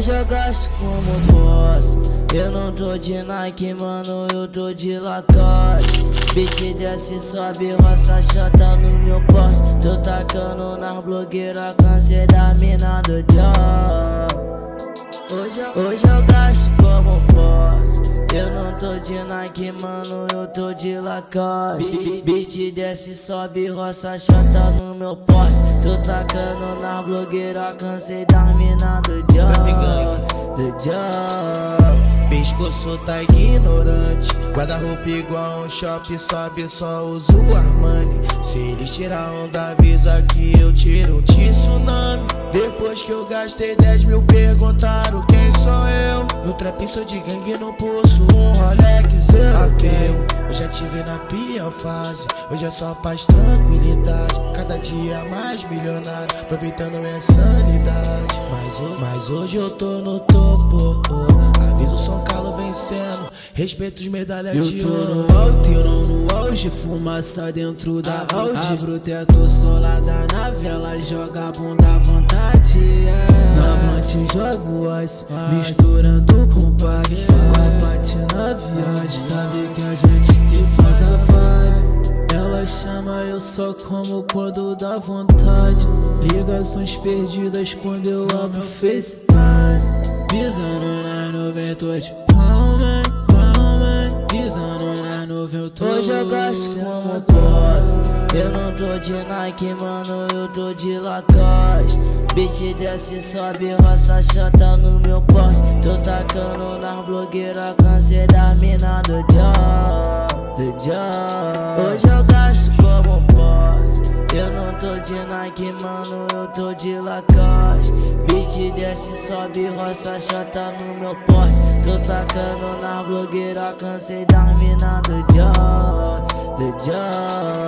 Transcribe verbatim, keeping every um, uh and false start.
Hoje eu gasto como posso. Eu não tô de Nike, mano, eu tô de Lacoste. Beat desce, sobe, roça, chata no meu poste. Tô tacando nas blogueiras, cansei da mina do job. Hoje eu, hoje eu gasto como posso. Eu não tô de Nike, mano, eu tô de Lacoste. Beat desce, sobe, roça, chata no meu poste. Tô tacando na blogueira, cansei das mina do job. Do job. Pescoço tá ignorante, guarda-roupa igual um shopping, sobe, só uso o Armani. Se eles tirar onda, avisa que eu tiro um tsunami. Depois que eu gastei dez mil, perguntaram quem sou eu. No trap sou de gangue, não possuo um Rolex eu. Eu já tive na pior fase, hoje é só paz, tranquilidade. Cada dia mais milionário, aproveitando minha sanidade. Mas, mas hoje eu tô no topo, aviso o São Carlos vencendo, respeito os medalhas eu de ouro. Eu tô no alto, eu não no auge, fumaça dentro da Audi. Abro o teto solada na vela, joga a bunda à vontade, yeah. Na blunt jogo ice, misturando com pack. Bate na viagem, sabe que a gente que faz a vibe. Ela chama, eu só como quando dá vontade. Ligações perdidas quando eu abro o FaceTime. Pisando na noventude, palma, palma. Pisando na noventude. Hoje eu gasto como posso. Eu não tô de Nike, mano, eu tô de Lacoste. Beat desce, sobe, roça, chata no meu poste. Tô tacando nas blogueiras, cansei das mina do job. Do job. Hoje eu gasto como posso. Eu não tô de Nike, mano, eu tô de Lacoste. Beat desce, sobe, roça, chata no meu poste. Tô tacando nas blogueiras, cansei das mina do job. Do job.